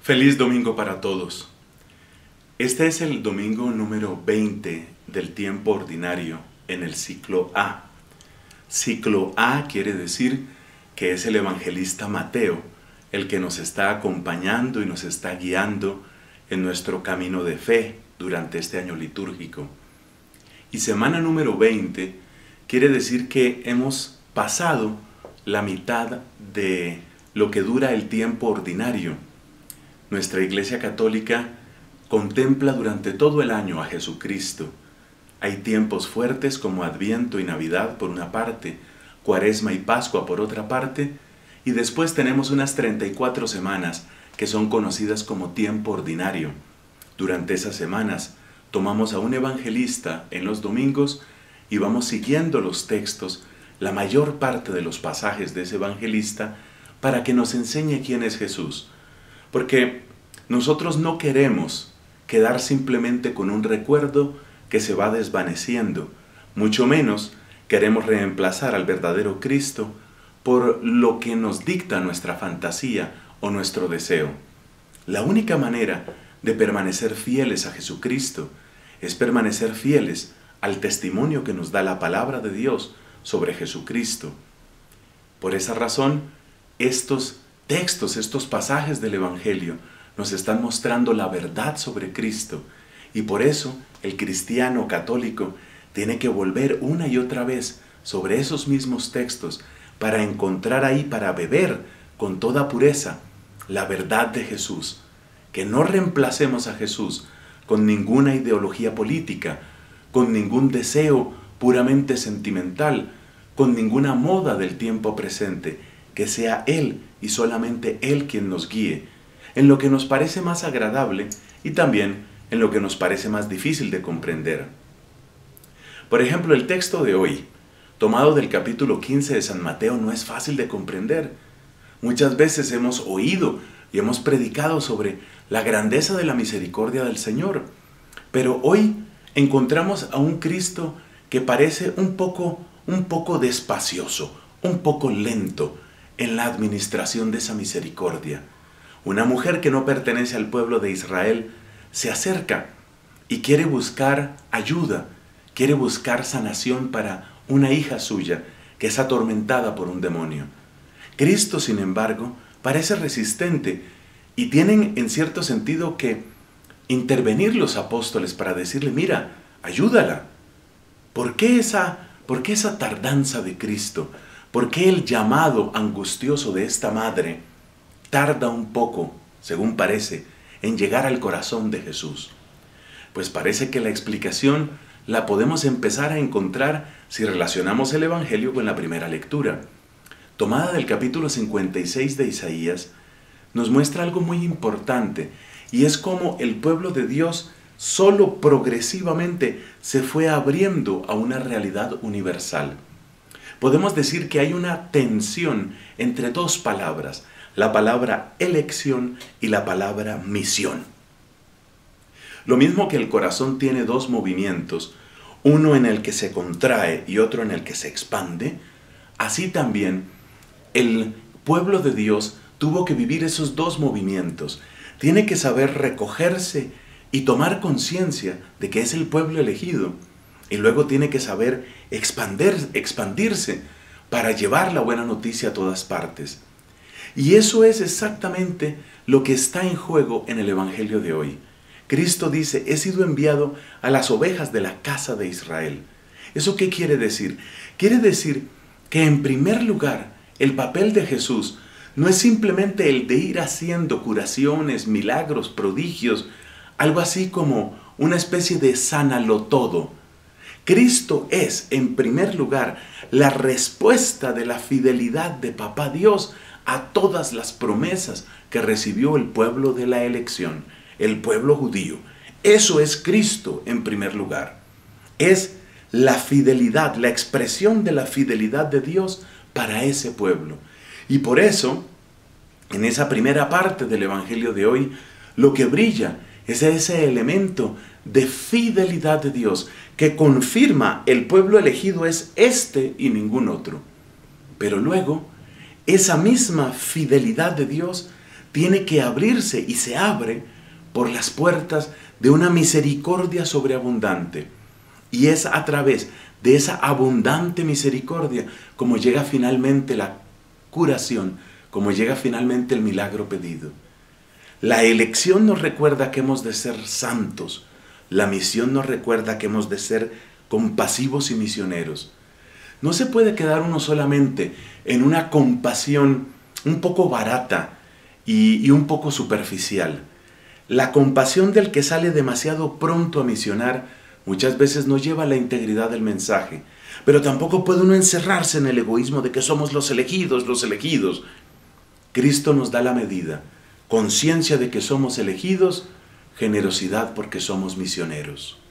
Feliz domingo para todos. Este es el domingo número 20 del tiempo ordinario en el ciclo A. Ciclo A quiere decir que es el evangelista Mateo el que nos está acompañando y nos está guiando en nuestro camino de fe durante este año litúrgico. Y semana número 20 quiere decir que hemos pasado la mitad de lo que dura el tiempo ordinario. Nuestra Iglesia Católica contempla durante todo el año a Jesucristo. Hay tiempos fuertes como Adviento y Navidad por una parte, Cuaresma y Pascua por otra parte, y después tenemos unas 34 semanas que son conocidas como tiempo ordinario. Durante esas semanas tomamos a un evangelista en los domingos y vamos siguiendo los textos, la mayor parte de los pasajes de ese evangelista, para que nos enseñe quién es Jesús. Porque nosotros no queremos quedar simplemente con un recuerdo que se va desvaneciendo, mucho menos queremos reemplazar al verdadero Cristo por lo que nos dicta nuestra fantasía o nuestro deseo. La única manera de permanecer fieles a Jesucristo es permanecer fieles al testimonio que nos da la palabra de Dios sobre Jesucristo. Por esa razón, estos textos, estos pasajes del Evangelio nos están mostrando la verdad sobre Cristo, y por eso el cristiano católico tiene que volver una y otra vez sobre esos mismos textos para encontrar ahí, para beber con toda pureza la verdad de Jesús. Que no reemplacemos a Jesús con ninguna ideología política, con ningún deseo puramente sentimental, con ninguna moda del tiempo presente, que sea Él y solamente Él quien nos guíe, en lo que nos parece más agradable y también en lo que nos parece más difícil de comprender. Por ejemplo, el texto de hoy, tomado del capítulo 15 de San Mateo, no es fácil de comprender. Muchas veces hemos oído y hemos predicado sobre la grandeza de la misericordia del Señor, pero hoy encontramos a un Cristo que parece un poco despacioso, un poco lento en la administración de esa misericordia. Una mujer que no pertenece al pueblo de Israel se acerca y quiere buscar ayuda, quiere buscar sanación para una hija suya que es atormentada por un demonio. Cristo, sin embargo, parece resistente y tienen en cierto sentido que intervenir los apóstoles para decirle: mira, ayúdala. ¿Por qué esa tardanza de Cristo? ¿Por qué el llamado angustioso de esta madre tarda un poco, según parece, en llegar al corazón de Jesús? Pues parece que la explicación la podemos empezar a encontrar si relacionamos el Evangelio con la primera lectura. Tomada del capítulo 56 de Isaías, nos muestra algo muy importante, y es cómo el pueblo de Dios solo progresivamente se fue abriendo a una realidad universal. Podemos decir que hay una tensión entre dos palabras, la palabra elección y la palabra misión. Lo mismo que el corazón tiene dos movimientos, uno en el que se contrae y otro en el que se expande, así también el pueblo de Dios tuvo que vivir esos dos movimientos. Tiene que saber recogerse y tomar conciencia de que es el pueblo elegido, y luego tiene que saber expandirse para llevar la buena noticia a todas partes. Y eso es exactamente lo que está en juego en el Evangelio de hoy. Cristo dice: he sido enviado a las ovejas de la casa de Israel. ¿Eso qué quiere decir? Quiere decir que en primer lugar el papel de Jesús no es simplemente el de ir haciendo curaciones, milagros, prodigios, algo así como una especie de sánalo todo. Cristo es, en primer lugar, la respuesta de la fidelidad de Papá Dios a todas las promesas que recibió el pueblo de la elección, el pueblo judío. Eso es Cristo en primer lugar. Es la fidelidad, la expresión de la fidelidad de Dios para ese pueblo. Y por eso, en esa primera parte del Evangelio de hoy, lo que brilla es ese elemento de fidelidad de Dios que confirma: el pueblo elegido es este y ningún otro. Pero luego, esa misma fidelidad de Dios tiene que abrirse y se abre por las puertas de una misericordia sobreabundante. Y es a través de esa abundante misericordia como llega finalmente la curación, como llega finalmente el milagro pedido. La elección nos recuerda que hemos de ser santos. La misión nos recuerda que hemos de ser compasivos y misioneros. No se puede quedar uno solamente en una compasión un poco barata y un poco superficial. La compasión del que sale demasiado pronto a misionar muchas veces no lleva a la integridad del mensaje, pero tampoco puede uno encerrarse en el egoísmo de que somos los elegidos, los elegidos. Cristo nos da la medida, conciencia de que somos elegidos, generosidad porque somos misioneros.